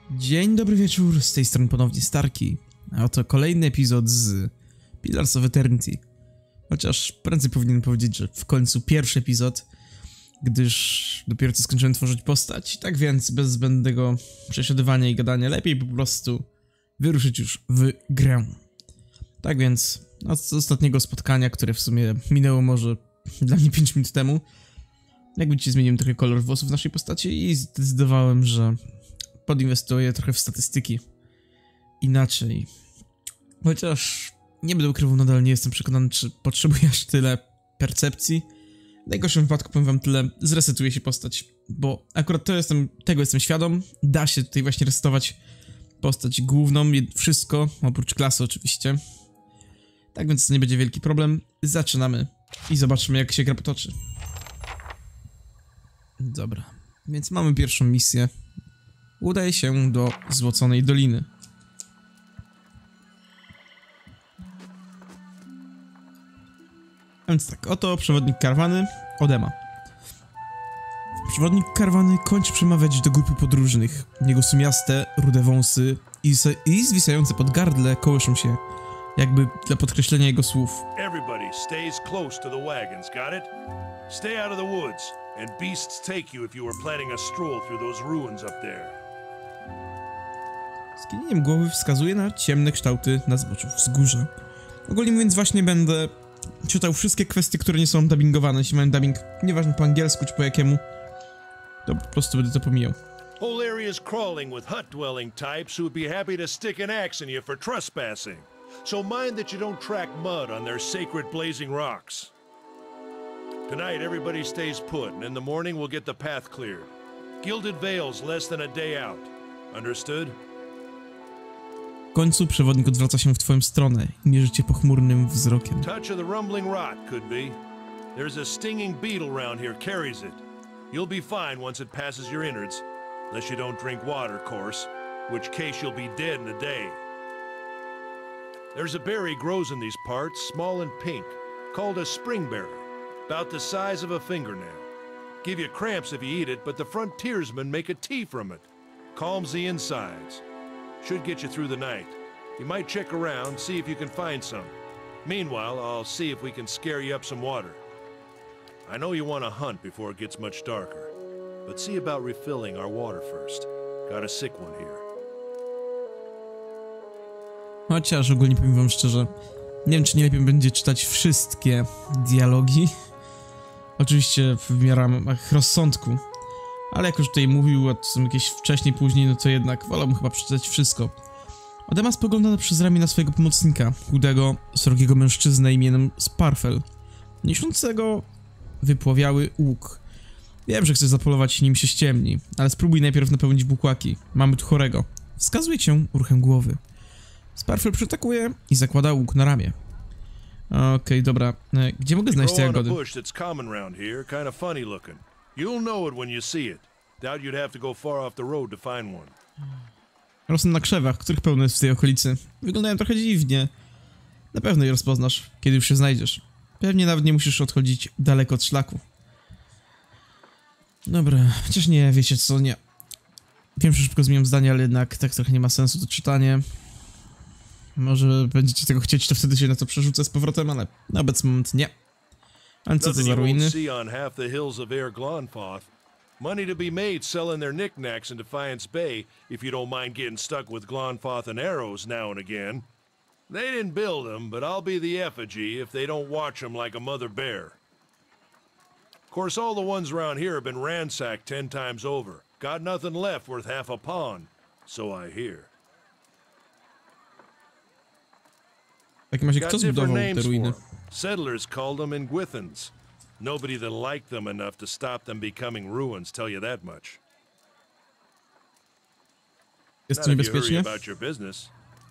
Dzień dobry wieczór, z tej strony ponownie Starki, a oto kolejny epizod z Pillars of Eternity. Chociaż prędzej powinienem powiedzieć, że w końcu pierwszy epizod, gdyż dopiero co skończyłem tworzyć postać, tak więc bez zbędnego przesiadywania i gadania lepiej po prostu wyruszyć już w grę. Tak więc od ostatniego spotkania, które w sumie minęło może dla mnie 5 minut temu, jak widzicie, zmieniłem trochę kolor włosów naszej postaci i zdecydowałem, że podinwestuję trochę w statystyki inaczej. Chociaż nie będę ukrywał, nadal nie jestem przekonany, czy potrzebuję aż tyle percepcji. W najgorszym wypadku powiem wam tyle, zresetuje się postać, bo akurat tego jestem świadom. Da się tutaj właśnie resetować postać główną, wszystko, oprócz klasy oczywiście. Tak więc to nie będzie wielki problem. Zaczynamy i zobaczymy, jak się gra potoczy. Dobra, więc mamy pierwszą misję. Udaje się do Złoconej Doliny. A więc tak, oto przewodnik karawany Odema. Przewodnik karawany kończy przemawiać do grupy podróżnych. Jego sumiaste, rude wąsy i zwisające pod gardle kołyszą się, jakby dla podkreślenia jego słów. Everybody stays close to the wagons, got it? Stay out of the woods, and beasts take you if you were planning a stroll through those ruins up there. Skinieniem głowy wskazuje na ciemne kształty na zboczu wzgórza. Ogólnie mówiąc, właśnie będę czytał wszystkie kwestie, które nie są dubbingowane. Jeśli mają dubbing, nieważne po angielsku czy po jakiemu, to po prostu będę to pomijał. Whole area is crawling with hut-dwelling types who would be happy to stick an axe in you for trespassing. So mind that you don't track mud on their sacred blazing rocks. Tonight everybody stays put, and in the morning we'll get the path cleared. Gilded Vale's less than a day out. Understood? W końcu przewodnik odwraca się w twoją stronę i mierzy cię pochmurnym wzrokiem. Touch of the rumbling rot, could be. There's a stinging beetle round here, carries it. You'll be fine once it passes your innards. Unless you don't drink water, course. Which case you'll be dead in a day. There's a berry grows in these parts, small and pink, called a springberry. About the size of a fingernail. Give you cramps if you eat it, but the frontiersmen make a tea from it. Calms the insides. Should get you through the night. You might check around, see if you can find some. Meanwhile, I'll see if we can scare you up some water. I know you want to hunt before it gets much darker, but see about refilling our water first. Got a sick one here. Chociaż ogólnie powiem wam szczerze, nie wiem, czy nie lepiej będzie czytać wszystkie dialogi. Oczywiście w miarach rozsądku. Ale jak już tutaj mówił, a to są jakieś wcześniej, później, no to jednak wolałbym chyba przeczytać wszystko. Odema spogląda przez ramię na swojego pomocnika, chudego, srogiego mężczyznę imieniem Sparfel, niosącego wypłowiały łuk. Wiem, że chcesz zapolować, nim się ściemni, ale spróbuj najpierw napełnić bukłaki. Mamy tu chorego. Wskazuje cię ruchem głowy. Sparfel przytakuje i zakłada łuk na ramię. Okej, dobra. Gdzie mogę znaleźć te jagody? You'll know it when you see it. Doubt you'd have to go far off the road to find one. Rosną na krzewach, których pełno jest w tej okolicy. Wyglądają trochę dziwnie. Na pewno je rozpoznasz, kiedy już się znajdziesz. Pewnie nawet nie musisz odchodzić daleko od szlaku. Dobra, chociaż nie, wiecie co, nie. Wiem, że szybko zmieniam zdanie, ale jednak tak trochę nie ma sensu to czytanie. Może będziecie tego chcieć, to wtedy się na to przerzucę z powrotem, ale na obecny moment nie. Ale co to za ruiny? Money to be made selling their knickknacks in Defiance Bay if you don't mind getting stuck with Glonfoth and arrows now and again. They didn't build them, but I'll be the effigy if they don't watch them like a mother bear. Of course, all the ones around here have been ransacked 10 times over. Got nothing left worth half a pawn, so I hear. W takim razie kto zbudował te ruiny? Settlers called them Ingwithans. Nobody that liked them enough to stop them becoming ruins, tell you that much. Jest to niebezpiecznie? About your business.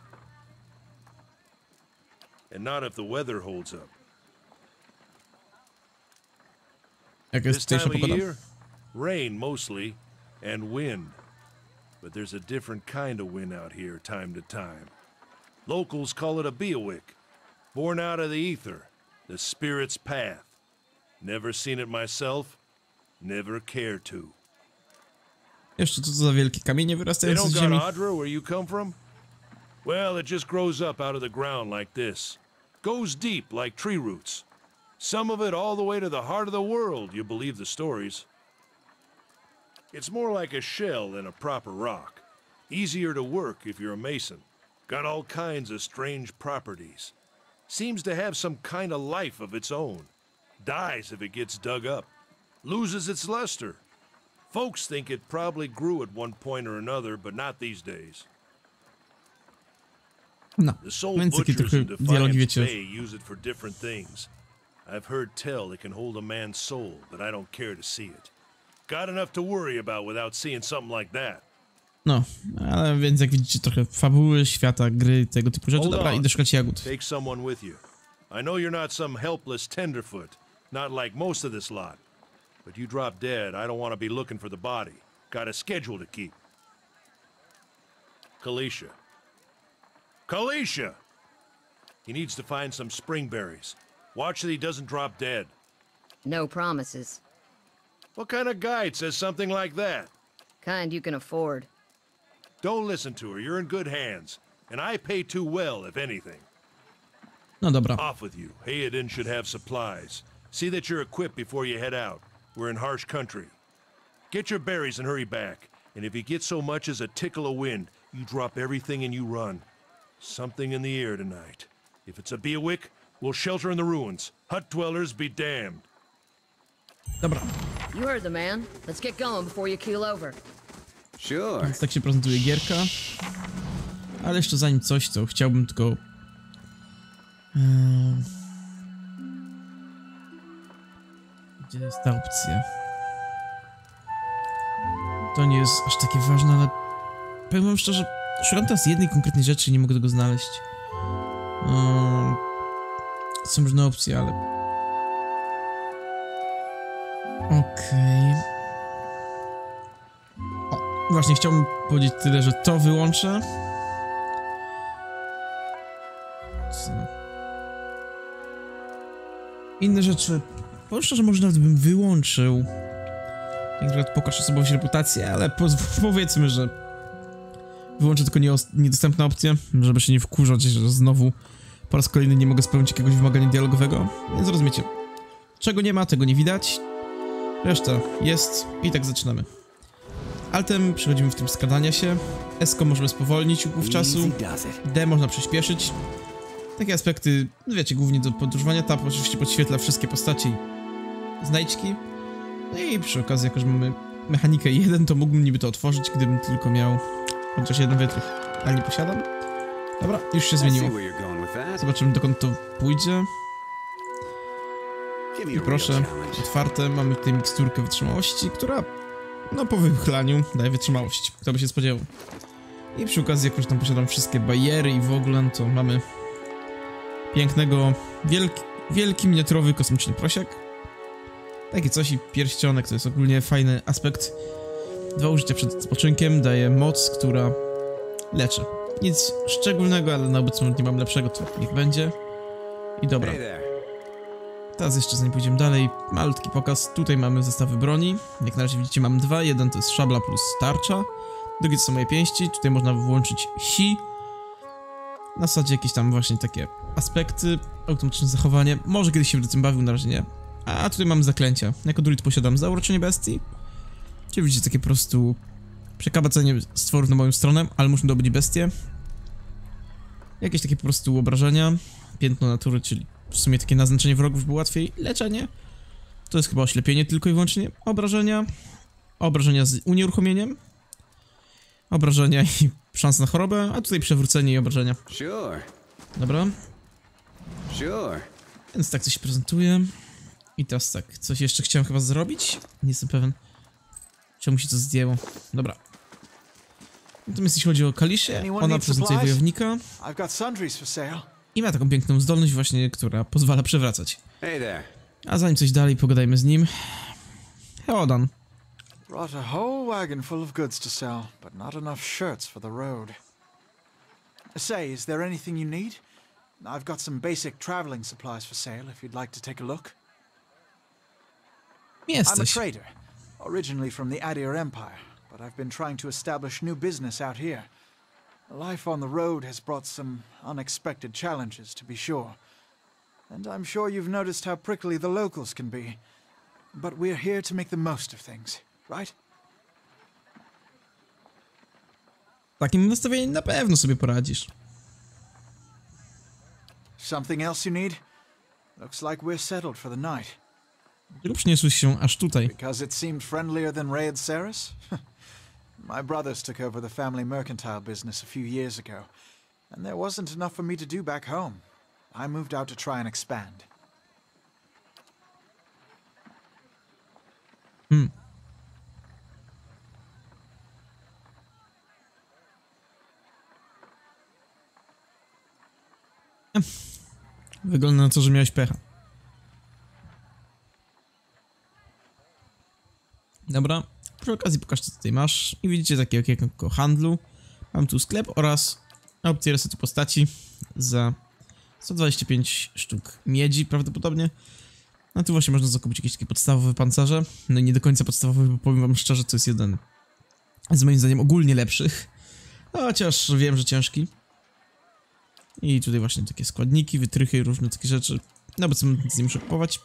And not if the weather holds up. Jak jest tutejsza pogoda? Rain mostly, and wind. But there's a different kind of wind out here time to time. Locals call it a beawick, born out of the ether, the spirit's path. Never seen it myself, never care to. Jeszcze co to za wielkie kamienie They wyrastające don't z got ziemi? Audra where you come from? Well, it just grows up out of the ground like this. Goes deep like tree roots. Some of it all the way to the heart of the world, you believe the stories. It's more like a shell than a proper rock. Easier to work if you're a mason. Got all kinds of strange properties. Seems to have some kind of life of its own. Dies if it gets dug up. Loses its luster. Folks think it probably grew at one point or another, but not these days. No, The soul więc takie butchers trochę in dialogi, Defiance wiecie. Bay use it for different things. I've heard tell it can hold a man's soul, but I don't care to see it. Got enough to worry about without seeing something like that. No, ale więc jak widzicie trochę fabuły, świata, gry, tego typu rzeczy. Hold Dobra, on. idę szukać jagód. Take someone with you. I know you're not some helpless tenderfoot, not like most of this lot. But you drop dead, I don't want to be looking for the body. Got a schedule to keep. Kalisha. Kalisha! He needs to find some springberries. Watch that he doesn't drop dead. No promises. What kind of guide says something like that? Kind you can afford. Don't listen to her. You're in good hands. And I pay too well, if anything. No dobra. Off with you. Hayden should have supplies. See that you're equipped before you head out. We're in harsh country. Get your berries and hurry back. And if you get so much as a tickle of wind, you drop everything and you run. Something in the air tonight. If it's a Beawick, we'll shelter in the ruins. Hut dwellers be damned. Dobra, You heard the man. Let's get going before you keel over. Sure. więc tak się prezentuje gierka. Ale jeszcze zanim coś, to chciałbym tylko... Gdzie jest ta opcja? To nie jest aż takie ważne, ale... Powiem wam szczerze, szukam teraz jednej konkretnej rzeczy i nie mogę tego znaleźć. Są różne opcje, ale... Okej. O, właśnie chciałbym powiedzieć tyle, że to wyłączę. Co? Inne rzeczy... Powiem szczerze, może nawet bym wyłączył. Jak na przykład pokaż osobowość reputację, ale powiedzmy, że... Wyłączę tylko niedostępne opcje, żeby się nie wkurzać, że znowu po raz kolejny nie mogę spełnić jakiegoś wymagania dialogowego. Więc rozumiecie. Czego nie ma, tego nie widać. Reszta jest i tak zaczynamy. Altem przechodzimy w tym skradania się. S-ką możemy spowolnić upływ czasu. D można przyspieszyć. Takie aspekty, no wiecie, głównie do podróżowania. Tab oczywiście podświetla wszystkie postaci i znajdźki. No i przy okazji, jako że mamy mechanikę 1, to mógłbym niby to otworzyć, gdybym tylko miał chociaż jeden wytrych. Ale nie posiadam. Dobra, już się zmieniło. Zobaczymy, dokąd to pójdzie. I proszę, otwarte, mamy tutaj miksturkę wytrzymałości, która, no po wychlaniu daje wytrzymałość. Kto by się spodziewał. I przy okazji, jako że tam posiadam wszystkie bariery i w ogóle, to mamy pięknego, wielki miniaturowy kosmiczny prosiak. Takie coś i pierścionek, to jest ogólnie fajny aspekt. 2 użycia przed spoczynkiem, daje moc, która leczy. Nic szczególnego, ale na obecny moment nie mam lepszego, to niech będzie. I dobra. Teraz jeszcze zanim pójdziemy dalej, malutki pokaz. Tutaj mamy zestawy broni. Jak na razie widzicie, mam 2. Jeden to jest szabla plus tarcza. Drugi to są moje pięści. Tutaj można włączyć si. Na zasadzie jakieś tam właśnie takie aspekty. Automatyczne zachowanie. Może kiedyś się w tym bawił, na razie nie. A tutaj mamy zaklęcia. Jako druid posiadam zauroczenie bestii. Czyli widzicie takie po prostu przekabacenie stworów na moją stronę, ale muszę dobyć bestię. Jakieś takie po prostu obrażenia. Piętno natury, czyli w sumie takie naznaczenie wrogów, by łatwiej. Leczenie. To jest chyba oślepienie tylko i wyłącznie. Obrażenia. Obrażenia z unieruchomieniem. Obrażenia i szanse na chorobę, a tutaj przewrócenie i obrażenia. Sure. Dobra. Sure. Więc tak to się prezentuje. I teraz tak, coś jeszcze chciałem chyba zrobić. Nie jestem pewien. Czemu się to zdjęło? Dobra. Natomiast jeśli chodzi o Kaliszę, ona prezentuje wojownika. I ma taką piękną zdolność właśnie, która pozwala przewracać. Hey there. A zanim coś dalej, pogadajmy z nim. Heodan. Brought a whole wagon full of goods to sell, but not enough shirts for the road. Say, is there anything you need? I've got some basic traveling supplies for sale if you'd like to take a look. I'm a Jesteś. trader, originally from the Adir Empire. but I've been trying to establish new business out here. Life on the road has brought some unexpected challenges, to be sure. And I'm sure you've noticed how prickly the locals can be. But we're here to make the most of things, right? Takim nastawieniem na pewno sobie poradzisz. Something else you need? Looks like we're settled for the night. Dlaczego przyniosłeś się aż tutaj? Because it seemed friendlier than Raid Saris? My brothers took over the family mercantile business a few years ago, and there wasn't enough for me to do back home. I moved out to try and expand. Wygląda na to, że miałeś pecha. Dobra, przy okazji pokaż, co tutaj masz. I widzicie takie okienko handlu. Mam tu sklep oraz opcję resetu postaci za 125 sztuk miedzi prawdopodobnie. A tu właśnie można zakupić jakieś takie podstawowe pancerze. No i nie do końca podstawowe, bo powiem wam szczerze, to jest jeden z moim zdaniem ogólnie lepszych. Chociaż wiem, że ciężki. I tutaj właśnie takie składniki, wytrychy i różne takie rzeczy. No bo co nic nie muszę kupować.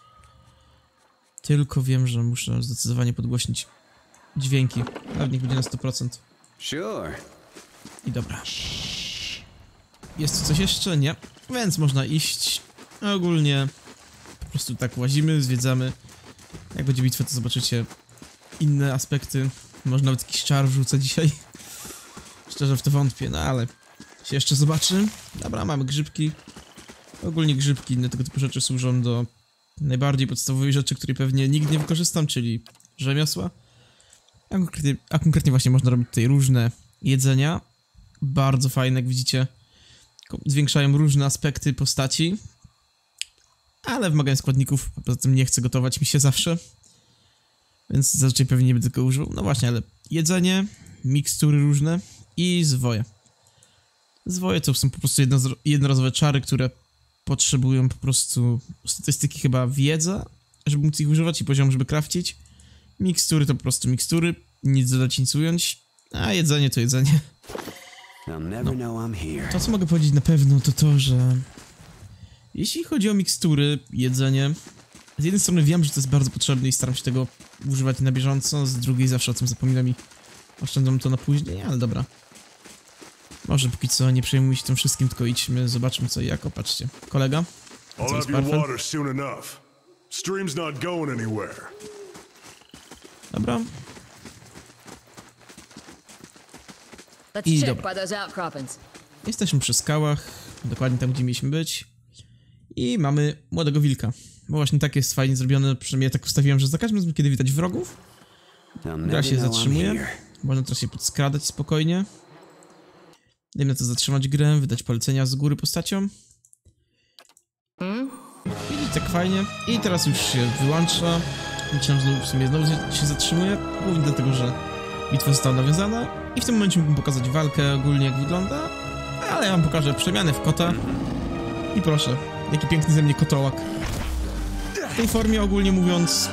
Tylko wiem, że muszę zdecydowanie podgłośnić dźwięki. A niech będzie na 100%. Sure. I dobra. Jest tu coś jeszcze? Nie. Więc można iść. Ogólnie po prostu tak łazimy, zwiedzamy. Jak będzie bitwa, to zobaczycie inne aspekty. Można nawet jakiś czar wrzucę dzisiaj. Szczerze w to wątpię, no ale się jeszcze zobaczy. Dobra, mamy grzybki. Ogólnie grzybki, inne tego typu rzeczy służą do najbardziej podstawowej rzeczy, której pewnie nigdy nie wykorzystam, czyli rzemiosła. A konkretnie właśnie można robić tutaj różne jedzenia. Bardzo fajne, jak widzicie. Zwiększają różne aspekty postaci. Ale wymagają składników, poza tym nie chcę gotować mi się zawsze. Więc zazwyczaj pewnie nie będę tego używał. No właśnie, ale jedzenie, mikstury różne i zwoje. Zwoje to są po prostu jednorazowe czary, które potrzebują po prostu statystyki, chyba wiedza, żeby móc ich używać i poziom, żeby crafcić. Mikstury to po prostu mikstury, nic dodać, nic ująć, a jedzenie to jedzenie. No. To, co mogę powiedzieć na pewno, to to, że jeśli chodzi o mikstury, jedzenie, z jednej strony wiem, że to jest bardzo potrzebne i staram się tego używać na bieżąco, z drugiej zawsze o tym zapominam i oszczędzam to na później, ale dobra. Może póki co nie przejmujmy się tym wszystkim, tylko idźmy, zobaczmy co i jak. Patrzcie, kolega. I'll have your water soon enough. Stream's not going anywhere. Dobra. Let's I check dobra. by those outcroppings. Jesteśmy przy skałach, dokładnie tam, gdzie mieliśmy być. I mamy młodego wilka. Bo właśnie tak jest fajnie zrobione, przynajmniej ja tak ustawiłem, że za każdym razem, kiedy widać wrogów, gra się zatrzymuje. Można teraz się podskradać spokojnie. Dajmy na to zatrzymać grę, wydać polecenia z góry postaciom. I tak fajnie. I teraz już się wyłącza. Myślałem, że w sumie znowu się zatrzymuje. Głównie dlatego, że bitwa została nawiązana. I w tym momencie mógłbym pokazać walkę ogólnie, jak wygląda. Ale ja wam pokażę przemianę w kota. I proszę, jaki piękny ze mnie kotołak. W tej formie ogólnie mówiąc...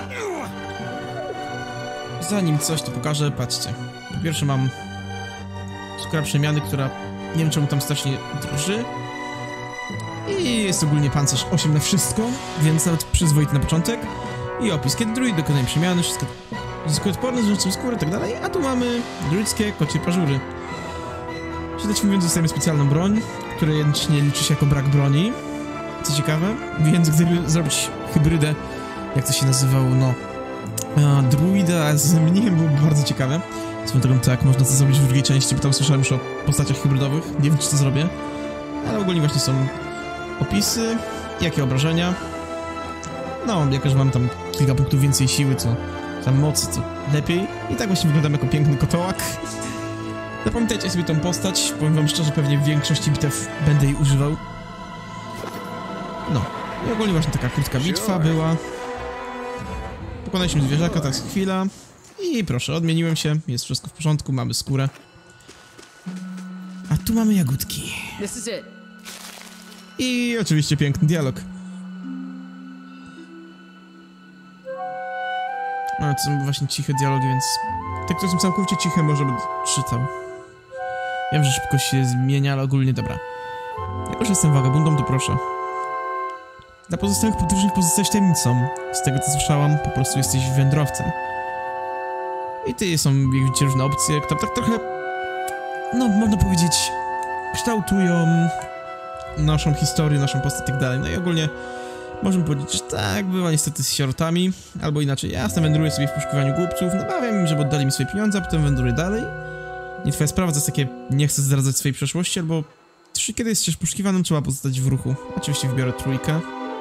Zanim coś to pokażę, patrzcie. Po pierwsze mam skóra przemiany, która nie wiem czemu tam strasznie drży. I jest ogólnie pancerz 8 na wszystko, więc nawet przyzwoity na początek. I opis, kiedy druid dokonuje przemiany, wszystko zyskuje odporność, zrzucą skórę i tak dalej. A tu mamy druidzkie kocie pażury. Rzecz mówiąc, dostajemy specjalną broń, która jednocześnie liczy się jako brak broni. Co ciekawe, więc gdyby zrobić hybrydę, jak to się nazywało, no... druida z mnichem, byłoby bardzo ciekawe. Swoją drogą tak, można to zrobić w drugiej części, bo tam słyszałem już o postaciach hybrydowych. Nie wiem, czy to zrobię. Ale ogólnie właśnie są opisy, jakie obrażenia. No, jak już mam tam kilka punktów więcej siły, to tam mocy, to lepiej. I tak właśnie wyglądam jako piękny kotołak. Zapamiętajcie sobie tą postać, powiem wam szczerze, pewnie w większości bitew będę jej używał. No, i ogólnie właśnie taka krótka bitwa była. Pokonaliśmy zwierzaka, tak jest chwila. I proszę, odmieniłem się, jest wszystko w porządku, mamy skórę. A tu mamy jagódki. This is it. I oczywiście piękny dialog. No, to są właśnie ciche dialogi, więc... te, które są całkowicie ciche, może bym czytał. Wiem, że szybko się zmienia, ale ogólnie dobra. Jako, że jestem wagabundą, to proszę. Dla pozostałych podróżnych pozostałeś tajemnicą. Z tego, co słyszałam, po prostu jesteś wędrowcem. I ty są, jak widzicie, różne opcje, które tak trochę... no, można powiedzieć... kształtują... naszą historię, naszą postać i tak dalej. No i ogólnie... możemy powiedzieć, że tak, bywa niestety z sierotami, albo inaczej, ja wędruję sobie w poszukiwaniu głupców, namawiam im, żeby oddali mi swoje pieniądze, a potem wędruję dalej. Nie twoja sprawa, to jest takie, nie chcę zdradzać swojej przeszłości, albo kiedy jesteś poszukiwanym, trzeba pozostać w ruchu. Oczywiście wybiorę trójkę.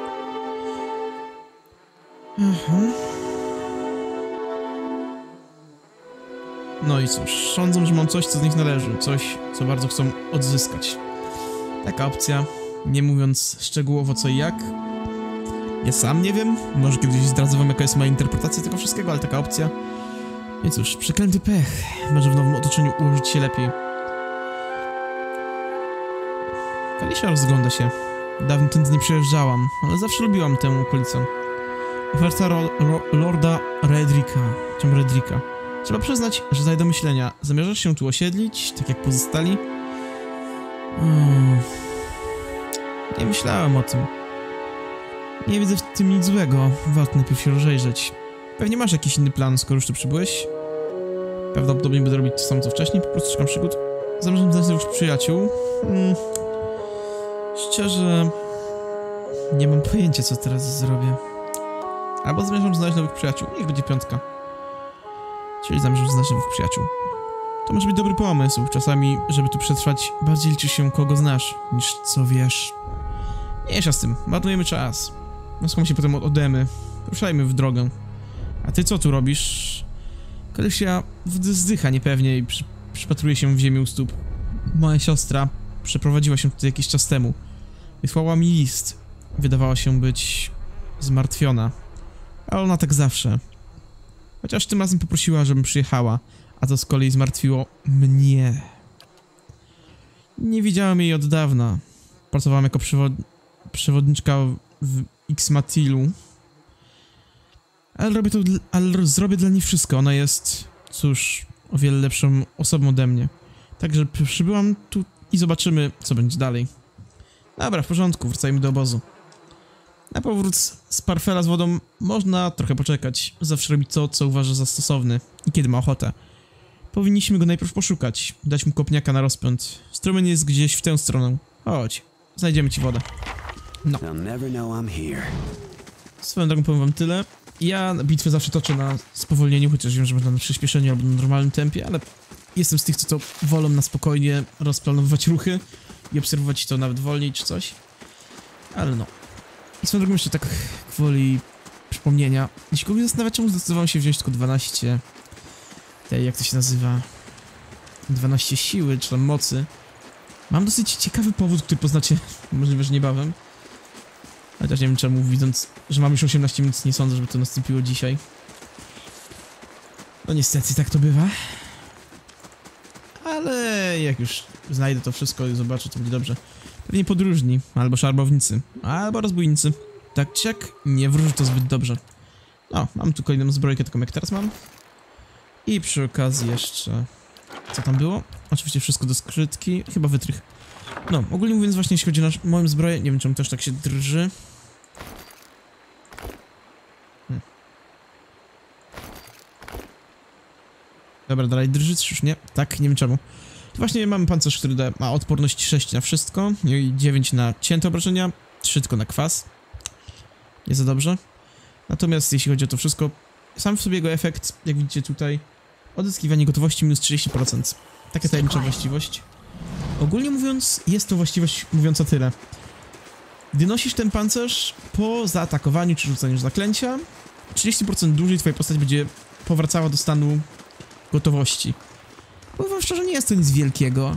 No i cóż, sądzą, że mam coś, co z nich należy, coś, co bardzo chcą odzyskać. Taka opcja, nie mówiąc szczegółowo co i jak. Ja sam nie wiem, może kiedyś zdradzę wam, jaka jest moja interpretacja tego wszystkiego, ale taka opcja. I cóż, przeklęty pech. Może w nowym otoczeniu ułożyć się lepiej. Kalisia rozgląda się. Dawno tędy nie przejeżdżałam, ale zawsze lubiłam tę okolicę. Oferta Lorda Redricka. Trzeba przyznać, że daje do myślenia. Zamierzasz się tu osiedlić, tak jak pozostali? Nie myślałem o tym. Nie widzę w tym nic złego. Warto najpierw się rozejrzeć. Pewnie masz jakiś inny plan, skoro już tu przybyłeś. Prawdopodobnie będę robić to samo co wcześniej, po prostu szukam przygód. Zamierzam znaleźć nowych przyjaciół. Szczerze... nie mam pojęcia, co teraz zrobię. Albo zamierzam znaleźć nowych przyjaciół. Niech będzie 5. Czyli zamierzam znaleźć nowych przyjaciół. To może być dobry pomysł. Czasami, żeby tu przetrwać, bardziej liczy się, kogo znasz, niż co wiesz. Mniejsza z tym. Marnujemy czas. Naskam się potem odemy. Ruszajmy w drogę. A ty co tu robisz? Kalisia wzdycha niepewnie i przypatruje się w ziemi u stóp. Moja siostra przeprowadziła się tutaj jakiś czas temu. Wysłała mi list. Wydawała się być zmartwiona. Ale ona tak zawsze. Chociaż tym razem poprosiła, żebym przyjechała, a to z kolei zmartwiło mnie. Nie widziałem jej od dawna. Pracowałam jako przewodniczka w Xmatilu. Ale zrobię dla niej wszystko. Ona jest, cóż, o wiele lepszą osobą ode mnie. Także przybyłam tu i zobaczymy, co będzie dalej. Dobra, w porządku, wracajmy do obozu. Na powrót z Parfela z wodą można trochę poczekać. Zawsze robi to, co uważa za stosowne i kiedy ma ochotę. Powinniśmy go najpierw poszukać, dać mu kopniaka na rozpęd. Strumień jest gdzieś w tę stronę. Chodź, znajdziemy ci wodę. No. Swoją drogą powiem wam tyle. Ja bitwę zawsze toczę na spowolnieniu, chociaż wiem, że będę na przyspieszeniu albo na normalnym tempie, ale jestem z tych, co to wolą na spokojnie rozplanowywać ruchy i obserwować to nawet wolniej czy coś. Ale no. I swoją drogą jeszcze tak gwoli przypomnienia. Jeśli kogoś zastanawia, czemu zdecydowałem się wziąć tylko 12... jak to się nazywa? 12 siły, czy tam mocy. Mam dosyć ciekawy powód, który poznacie możliwe, że niebawem. Chociaż nie wiem czemu, widząc, że mam już 18 minut, nie sądzę, żeby to nastąpiło dzisiaj. No niestety, tak to bywa. Ale jak już znajdę to wszystko i zobaczę, to będzie dobrze. Pewnie podróżni, albo szarbownicy, albo rozbójnicy. Tak czy jak, nie wróży to zbyt dobrze. No, mam tu kolejną zbrojkę, taką jak teraz mam. I przy okazji jeszcze... co tam było? Oczywiście wszystko do skrytki, chyba wytrych. No, ogólnie mówiąc właśnie, jeśli chodzi o moją zbroję, nie wiem czemu też tak się drży. Dobra, dalej drżyć już nie? Tak, nie wiem czemu. Tu właśnie mamy pancerz, który ma odporność 6 na wszystko i 9 na cięte obrażenia, 3 tylko na kwas. Nie za dobrze. Natomiast jeśli chodzi o to wszystko, sam w sobie jego efekt, jak widzicie tutaj, odzyskiwanie gotowości minus 30%. Taka tajemnicza właściwość. Ogólnie mówiąc, jest to właściwość mówiąca tyle. Gdy nosisz ten pancerz, po zaatakowaniu czy rzucaniu zaklęcia, 30% dłużej twoja postać będzie powracała do stanu gotowości. Powiem szczerze, nie jest to nic wielkiego,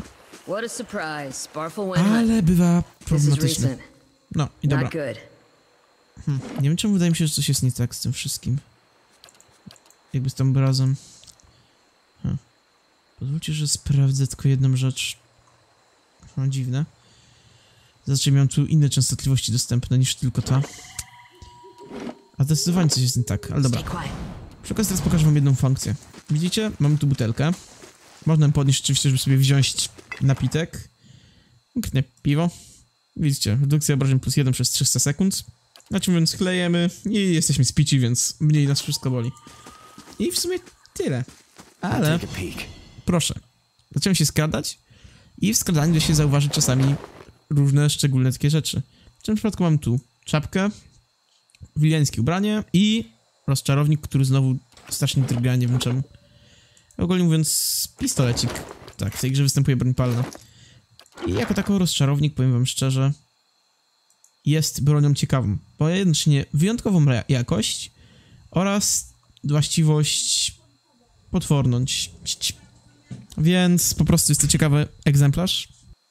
ale bywa problematyczne. No i dobra. Nie wiem czemu wydaje mi się, że coś jest nie tak z tym wszystkim. Jakby z tym obrazem. Pozwólcie, że sprawdzę tylko jedną rzecz. No, dziwne. Znaczy miałem tu inne częstotliwości dostępne niż tylko ta. A zdecydowanie coś jest nie tak, ale dobra. Przy okazji teraz pokażę wam jedną funkcję. Widzicie? Mamy tu butelkę. Można ją podnieść oczywiście, żeby sobie wziąć napitek. Konkretnie piwo. Widzicie, redukcja obrażeń +1 przez 300 sekund. Znaczy mówiąc, klejemy i jesteśmy spici, więc mniej nas wszystko boli. I w sumie tyle. Ale proszę, zacząłem się skradać i w skradaniu da się zauważyć czasami różne szczególne takie rzeczy. W tym przypadku mam tu czapkę, wiliańskie ubranie i rozczarownik, który znowu strasznie drga, nie wiem czemu. Ogólnie mówiąc, pistolecik. Tak, w tej grze występuje broń palna. I jako taką rozczarownik, powiem wam szczerze, jest bronią ciekawą. Bo jednocześnie wyjątkową jakość oraz właściwość potworność. Więc po prostu jest to ciekawy egzemplarz.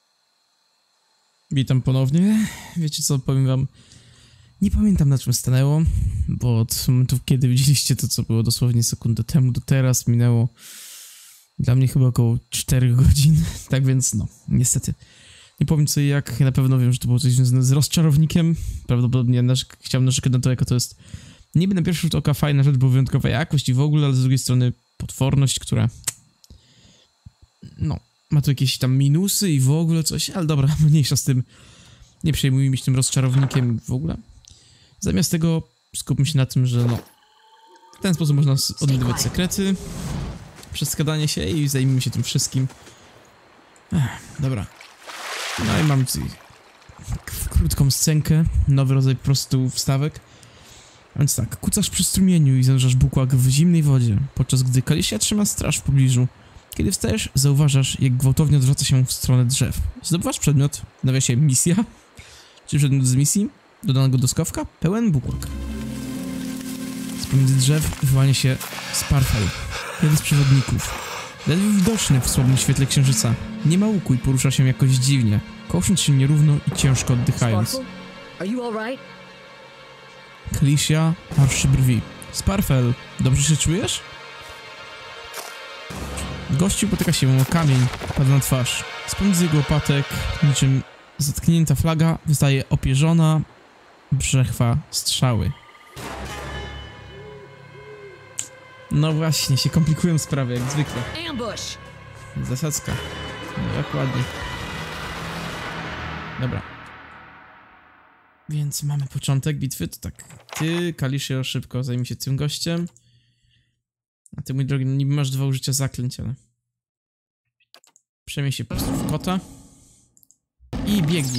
Witam ponownie. Wiecie co, powiem wam, nie pamiętam na czym stanęło, bo od momentu, kiedy widzieliście to, co było dosłownie sekundę temu do teraz, minęło dla mnie chyba około 4 godzin. Tak więc no, niestety. Nie powiem co i jak, ja na pewno wiem, że to było coś związane z rozczarownikiem. Prawdopodobnie chciałem narzekać na to, jaka to jest niby na pierwszy rzut oka fajna rzecz, bo wyjątkowa jakość i w ogóle, ale z drugiej strony potworność, która no, ma tu jakieś tam minusy i w ogóle coś, ale dobra, mniejsza z tym. Nie przejmujmy się tym rozczarownikiem w ogóle. Zamiast tego skupmy się na tym, że no, w ten sposób można odnajdywać sekrety przez skradanie się i zajmijmy się tym wszystkim. Dobra. No i mamy tutaj krótką scenkę, nowy rodzaj po prostu wstawek. A więc tak, kucasz przy strumieniu i zanurzasz bukłak w zimnej wodzie, podczas gdy Kalicia trzyma straż w pobliżu. Kiedy wstajesz, zauważasz, jak gwałtownie odwraca się w stronę drzew. Zdobywasz przedmiot, w nawiasie misja, czy przedmiot z misji, dodanego do skawka, pełen bukłak. Z pomiędzy drzew wyłania się Sparfel, jeden z przewodników. Ledwie widoczny w słabym świetle księżyca. Nie ma łuku i porusza się jakoś dziwnie, kołysząc się nierówno i ciężko oddychając. Sparkle, are you all right? Kalicia marszczy brwi. Sparfel, dobrze się czujesz? Gościu potyka się o kamień, pada na twarz. Z pomiędzy jego łopatek, niczym zatknięta flaga, wystaje opierzona brzechwa strzały. No właśnie, się komplikują sprawy, jak zwykle. Ambush! Zasadzka. No, dokładnie. Dobra. Więc mamy początek bitwy, to tak. Ty, Kalicio, szybko zajmij się tym gościem. A ty, mój drogi, no niby masz 2 użycia zaklęć, ale... Przemień się po prostu w kota. I biegnij.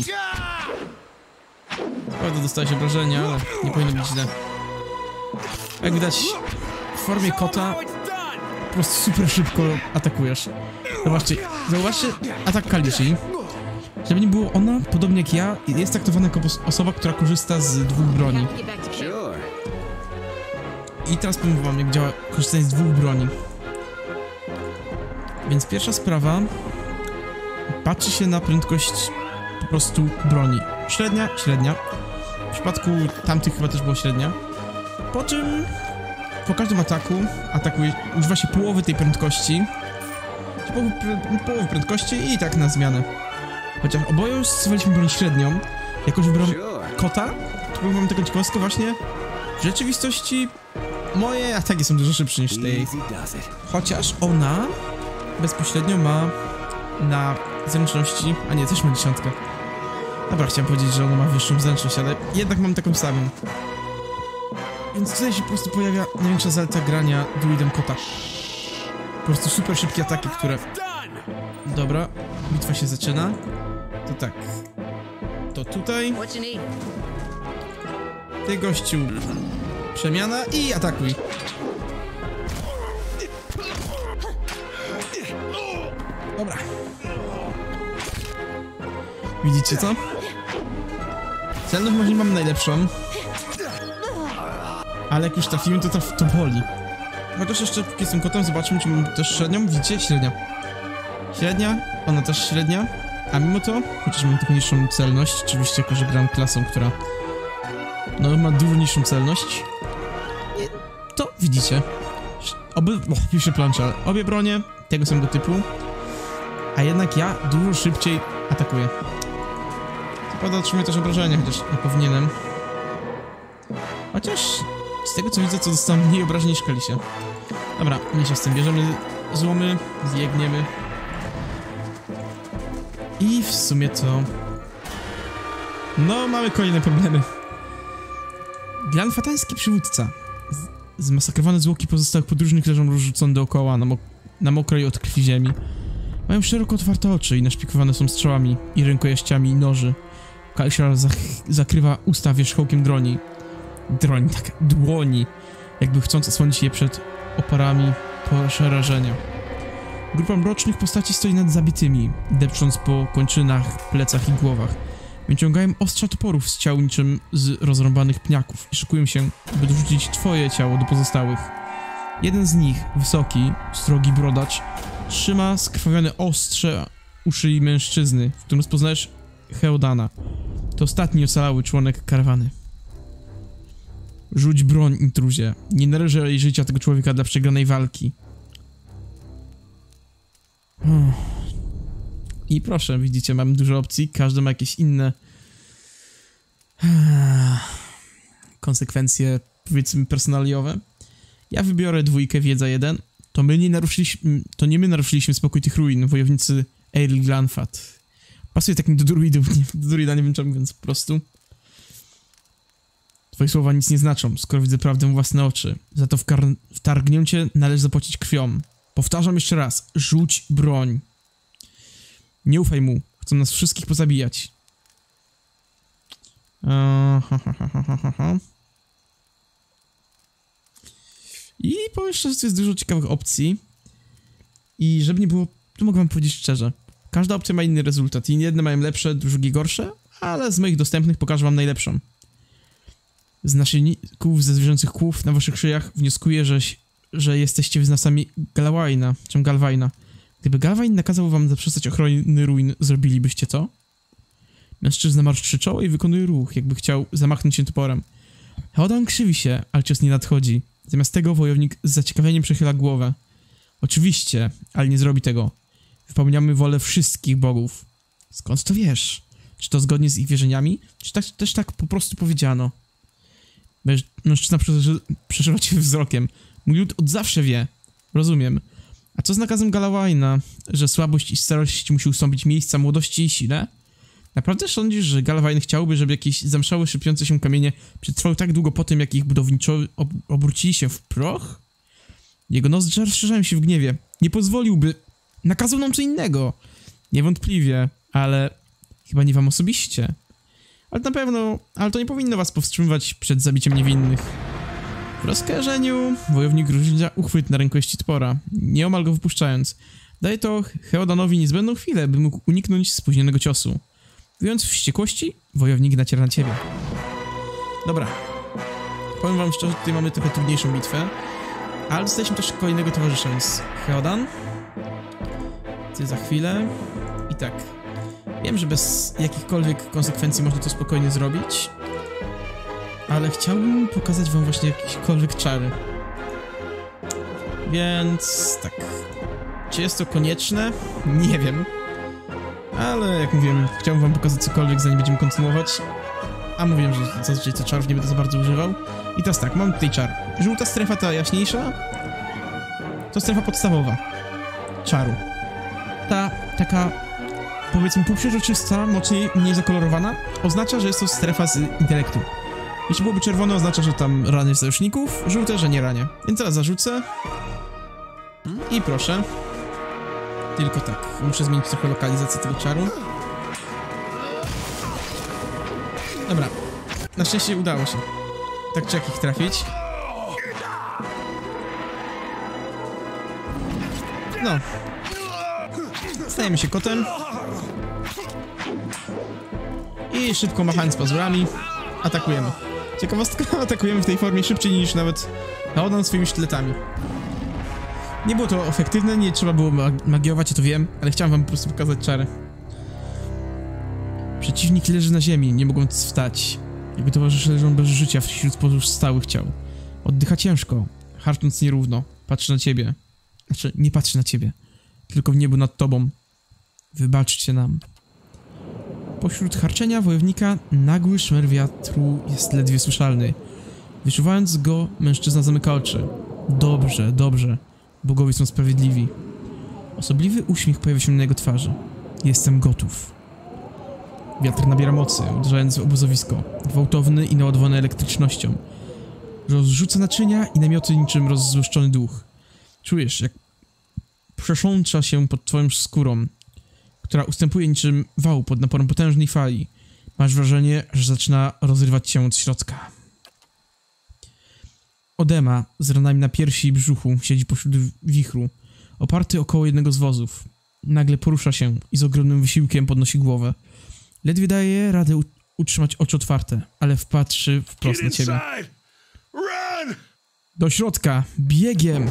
Prawda, dostałeś obrażenia, ale nie powinno być źle. Jak widać, w formie kota po prostu super szybko atakujesz. Zauważcie atak Kalicji. Żeby nie było, ona, podobnie jak ja, jest traktowana jako osoba, która korzysta z 2 broni. Sure. I teraz powiem wam, jak działa korzystanie z 2 broni. Więc pierwsza sprawa, patrzy się na prędkość po prostu broni. Średnia, średnia. W przypadku tamtych chyba też było średnia. Po czym po każdym ataku używa się połowy tej prędkości. Połowy prędkości i tak na zmianę. Chociaż oboje stosowaliśmy broń średnią. Jakoś wybrałem kota, to mam taką ciekawostkę właśnie. W rzeczywistości moje ataki są dużo szybsze niż tej. Chociaż ona bezpośrednio ma na zręczności, a nie, też ma 10. Dobra, chciałem powiedzieć, że ona ma wyższą zręczność, ale jednak mam taką samą. Więc tutaj się po prostu pojawia największa zaleta grania druidem kota. Po prostu super szybkie ataki, które... Dobra, bitwa się zaczyna. To tak. To tutaj. What you need? Ty, gościu. Przemiana i atakuj. Dobra. Widzicie co? Celność może nie mam najlepszą. Ale jak już trafimy, to boli. Chociaż jeszcze póki jestem kotem, zobaczymy, czy mam też średnią. Widzicie? Średnia. Średnia, ona też średnia. A mimo to, chociaż mam taką niższą celność, oczywiście jako, że gram klasą, która no ma dużo niższą celność. To widzicie. Piszę planszę, ale obie bronie tego samego typu. A jednak ja dużo szybciej atakuję. Co prawda otrzymuję też obrażenia, chociaż nie powinienem. Chociaż Z tego co widzę, to dostałem mniej obrażeń niż Kalisia. Dobra, mniejsza z tym. Bierzemy złomy, zbiegniemy. I w sumie to... No, mamy kolejne problemy. Glanfatański przywódca. Zmasakrowane zwłoki pozostałych podróżnych leżą rozrzucone dookoła na mokrej od krwi ziemi. Mają szeroko otwarte oczy i naszpikowane są strzałami i rękojeściami noży. Kalisia zakrywa usta wierzchołkiem dłoni, jakby chcąc osłonić je przed oparami przerażenia. Grupa mrocznych postaci stoi nad zabitymi, depcząc po kończynach, plecach i głowach. Wyciągają ostrza toporów z ciał niczym z rozrąbanych pniaków i szykują się, by dorzucić twoje ciało do pozostałych. Jeden z nich, wysoki, srogi brodacz, trzyma skrwawione ostrze u szyi mężczyzny, w którym rozpoznajesz Heodana. To ostatni ocalały członek karawany. Rzuć broń, intruzie. Nie należy jej życia tego człowieka dla przegranej walki. I proszę, widzicie, mamy dużo opcji, każdy ma jakieś inne konsekwencje, powiedzmy, personaliowe. Ja wybiorę 2, wiedza 1. To nie my naruszyliśmy spokój tych ruin, wojownicy Earl Glanfat. Pasuje takim do druidów, do druida nie wiem czemu, więc po prostu. Twoje słowa nic nie znaczą, skoro widzę prawdę w własne oczy. Za to wtargnięcie należy zapłacić krwią. Powtarzam jeszcze raz, rzuć broń. Nie ufaj mu, chcą nas wszystkich pozabijać. I powiem szczerze, że jest dużo ciekawych opcji. I żeby nie było, to mogę wam powiedzieć szczerze. Każda opcja ma inny rezultat i jedne mają lepsze, drugie gorsze, ale z moich dostępnych pokażę wam najlepszą. Z naszyjników ze zwierzęcych kłów na waszych szyjach wnioskuję, że jesteście wyznawcami Galwaina. Gdyby Galwain nakazał wam zaprzestać ochrony ruin, zrobilibyście to? Mężczyzna marszczy czoło i wykonuje ruch, jakby chciał zamachnąć się toporem. Heodan krzywi się, ale cios nie nadchodzi. Zamiast tego wojownik z zaciekawieniem przechyla głowę. Oczywiście, ale nie zrobi tego. Wypełniamy wolę wszystkich bogów. Skąd to wiesz? Czy to zgodnie z ich wierzeniami? Czy też tak po prostu powiedziano? Mężczyzna przeżywa cię wzrokiem. Mój lud od zawsze wie. Rozumiem. A co z nakazem Galwaina, że słabość i starość musi ustąpić miejsca młodości i sile? Naprawdę sądzisz, że Galwain chciałby, żeby jakieś zamszałe, szypiące się kamienie przetrwały tak długo po tym, jak ich budowniczo obrócili się w proch? Jego nozdrza rozszerzają się w gniewie. Nie pozwoliłby. Nakazał nam co innego. Niewątpliwie, ale chyba nie wam osobiście. Ale na pewno, ale to nie powinno was powstrzymywać przed zabiciem niewinnych. W rozkojarzeniu wojownik rozdziela uchwyt na rękojeści topora, nieomal go wypuszczając. Daje to Heodanowi niezbędną chwilę, by mógł uniknąć spóźnionego ciosu. Wyjąc wściekłości, wojownik naciera na ciebie. Dobra. Powiem wam szczerze, tutaj mamy trochę trudniejszą bitwę. Ale dostaliśmy też kolejnego towarzysza, więc Heodan. Ty za chwilę. I tak. Wiem, że bez jakichkolwiek konsekwencji można to spokojnie zrobić. Ale chciałbym pokazać wam właśnie jakiekolwiek czary. Więc tak. Czy jest to konieczne? Nie wiem. Ale jak mówiłem, chciałbym wam pokazać cokolwiek, zanim będziemy kontynuować. A mówiłem, że zazwyczaj tych czarów nie będę za bardzo używał. I teraz tak, mam tutaj czar. Żółta strefa, ta jaśniejsza, to strefa podstawowa czaru. Ta taka, powiedzmy, półprzeźroczysta, mniej zakolorowana, oznacza, że jest to strefa z intelektu. Jeśli byłoby czerwone, oznacza, że tam rany sojuszników, żółte, że nie ranie. Więc teraz zarzucę. I proszę. Tylko tak, muszę zmienić trochę lokalizację tego czaru. Dobra, na szczęście udało się. Tak czy jak ich trafić. No. Stajemy się kotem. I szybko machając pazurami atakujemy. Ciekawostka, atakujemy w tej formie szybciej niż nawet Heodan swoimi sztyletami. Nie było to efektywne, nie trzeba było magiować, ja to wiem, ale chciałem wam po prostu pokazać czary. Przeciwnik leży na ziemi, nie mogąc wstać. Jego towarzysze leżą bez życia wśród pozostałych ciał. Oddycha ciężko, harcząc nierówno. Patrzy na ciebie. Znaczy, nie patrzy na ciebie, tylko w niebo nad tobą. Wybaczcie nam. Pośród harczenia wojownika nagły szmer wiatru jest ledwie słyszalny. Wyczuwając go, mężczyzna zamyka oczy. Dobrze, dobrze. Bogowie są sprawiedliwi. Osobliwy uśmiech pojawia się na jego twarzy. Jestem gotów. Wiatr nabiera mocy, uderzając w obozowisko. Gwałtowny i naładowany elektrycznością. Rozrzuca naczynia i namioty niczym rozzłoszczony duch. Czujesz, jak przeszącza się pod twoją skórą, która ustępuje niczym wał pod naporem potężnej fali. Masz wrażenie, że zaczyna rozrywać się od środka. Odema z ranami na piersi i brzuchu siedzi pośród wichru, oparty około jednego z wozów. Nagle porusza się i z ogromnym wysiłkiem podnosi głowę. Ledwie daje radę utrzymać oczy otwarte, ale wpatrzy wprost na ciebie. Run! Do środka, biegiem!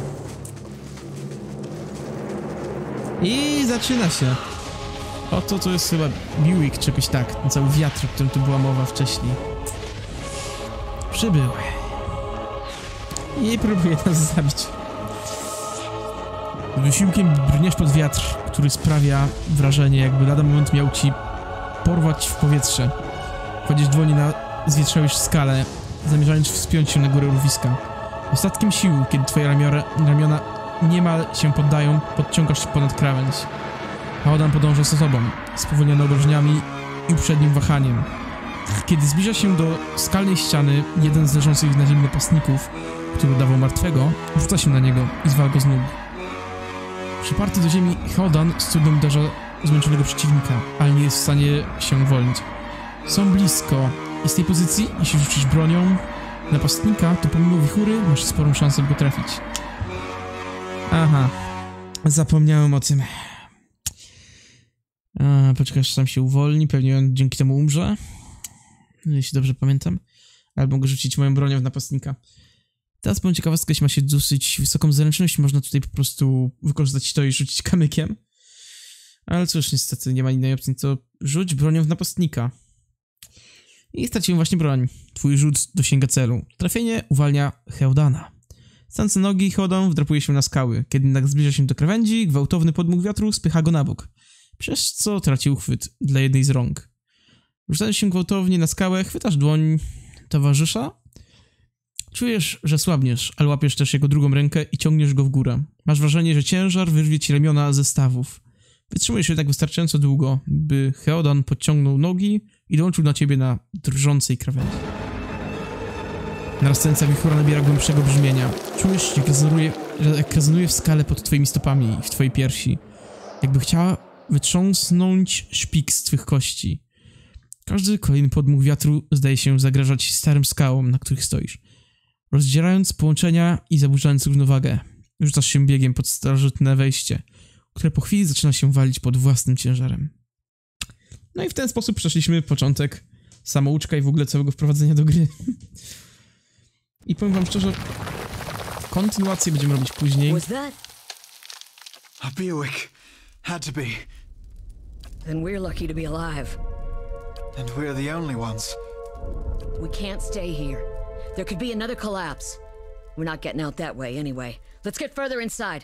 I zaczyna się. Oto to jest chyba Buick czy jakoś tak, ten cały wiatr, o którym tu była mowa wcześniej. Przybył. I próbuje nas zabić. Z wysiłkiem brniesz pod wiatr, który sprawia wrażenie, jakby lada moment miał ci porwać w powietrze. Kładziesz dłonie na zwietrzałej skale, zamierzając wspiąć się na górę urwiska. Ostatkiem sił, kiedy twoje ramiona niemal się poddają, podciągasz się ponad krawędź. Heodan podąża za tobą, spowolniony obrażeniami i uprzednim wahaniem. Kiedy zbliża się do skalnej ściany, jeden z leżących na ziemi napastników, który udawał martwego, rzuca się na niego i zwala go z nóg. Przyparty do ziemi, Heodan z trudem uderza zmęczonego przeciwnika, ale nie jest w stanie się uwolnić. Są blisko i z tej pozycji, jeśli rzucisz bronią napastnika, to pomimo wichury masz sporą szansę, by go trafić. Aha, zapomniałem o tym. Poczekaj, aż sam się uwolni, pewnie on dzięki temu umrze. Jeśli dobrze pamiętam. Albo mogę rzucić moją bronią w napastnika. Teraz powiem ciekawostkę, jeśli ma się dosyć wysoką zręczność, można tutaj po prostu wykorzystać to i rzucić kamykiem. Ale cóż, niestety nie ma innej opcji, to rzuć bronią w napastnika. I straciłem właśnie broń. Twój rzut dosięga celu. Trafienie uwalnia Heodana. Stance nogi Heodan wdrapuje się na skały. Kiedy jednak zbliża się do krawędzi, gwałtowny podmuch wiatru spycha go na bok. Przez co traci uchwyt dla jednej z rąk. Rzucając się gwałtownie na skałę, chwytasz dłoń towarzysza. Czujesz, że słabniesz, ale łapiesz też jego drugą rękę i ciągniesz go w górę. Masz wrażenie, że ciężar wyrwie ci ramiona ze stawów. Wytrzymujesz jednak wystarczająco długo, by Heodan podciągnął nogi i dołączył na ciebie na drżącej krawędzi. Narastająca wichura nabiera głębszego brzmienia. Czujesz, jak rezonuje w skale pod twoimi stopami i w twojej piersi. Jakby chciała wytrząsnąć szpik z twych kości. Każdy kolejny podmuch wiatru zdaje się zagrażać starym skałom, na których stoisz. Rozdzierając połączenia i zaburzając równowagę, rzucasz się biegiem pod starożytne wejście, które po chwili zaczyna się walić pod własnym ciężarem. No i w ten sposób przeszliśmy początek samouczka i w ogóle całego wprowadzenia do gry. I powiem wam szczerze, kontynuację będziemy robić później. Was that? A Buick. Had to be. Then we're lucky to be alive. And we're the only ones. We can't stay here. There could be another collapse. We're not getting out that way anyway. Let's get further inside.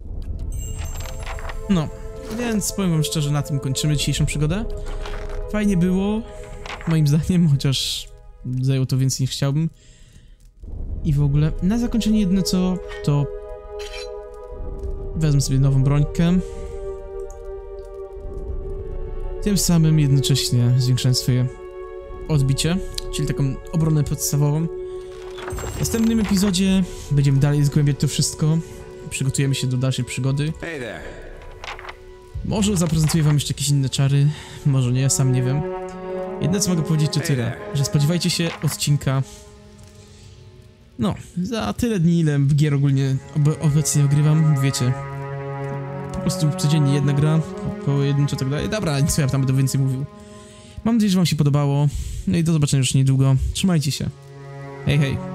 No, więc powiem wam szczerze, na tym kończymy dzisiejszą przygodę. Fajnie było, moim zdaniem, chociaż zajęło to więcej niż chciałbym. I w ogóle, na zakończenie jedyne co, to wezmę sobie nową brońkę. Tym samym jednocześnie zwiększając swoje odbicie, czyli taką obronę podstawową. W następnym epizodzie będziemy dalej zgłębiać to wszystko. Przygotujemy się do dalszej przygody. Hey there. Może zaprezentuję wam jeszcze jakieś inne czary, może nie, sam nie wiem. Jedyne co mogę powiedzieć to tyle, że spodziewajcie się odcinka. No, za tyle dni, ile gier ogólnie obecnie ogrywam, wiecie. Po prostu codziennie jedna gra, pojedynczo tak dalej. Dobra, co ja tam będę więcej mówił. Mam nadzieję, że wam się podobało. No i do zobaczenia już niedługo. Trzymajcie się. Hej, hej.